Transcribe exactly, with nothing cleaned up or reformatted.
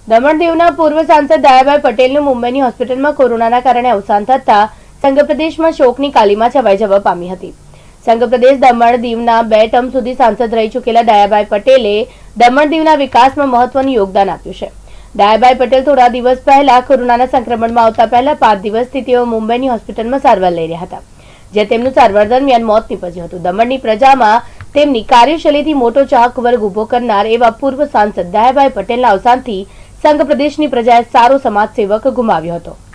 દમણ દીવના પૂર્વ સાંસદ દયાભાઈ પટેલનું મુંબઈની હોસ્પિટલમાં કોરોનાના કારણે અવસાન થતા સંઘ પ્રદેશમાં શોકની કાલીમાં છવાઈ જવા પામી હતી। સંઘ પ્રદેશ દમણ દીવના બે ટર્મ સુધી સાંસદ રહી ચૂકેલા દયાભાઈ પટેલે દમણ દીવના વિકાસમાં મહત્વનું યોગદાન આપ્યું છે। દયાભાઈ પટેલ થોડા દિવસ પહેલા કોરોનાના સંક્રમણમાં આવતા પહેલા પાંચ દિવસથી તેઓ મુંબઈની હોસ્પિટલમાં સારવાર લઈ રહ્યા હતા, જે તેમનું સારવાર દરમિયાન મોત નીપજ્યું હતું। દમણની પ્રજામાં તેમની કાર્યશૈલીથી મોટો ચાહક વર્ગ ઉભો કરનાર એવા પૂર્વ સાંસદ દયાભાઈ પટેલના અવસાનથી સંઘ પ્રદેશની પ્રજાએ સારો સમાજ સેવક ગુમાવ્યો હતો।